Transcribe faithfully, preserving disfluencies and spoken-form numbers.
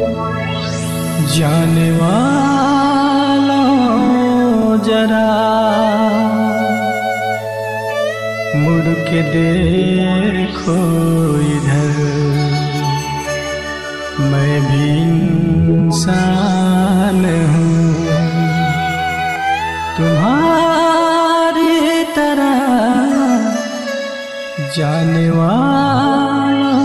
जाने वालों जरा मुड़ के देखो इधर, मैं भी इंसान हूँ तुम्हारी तरह। जाने वालों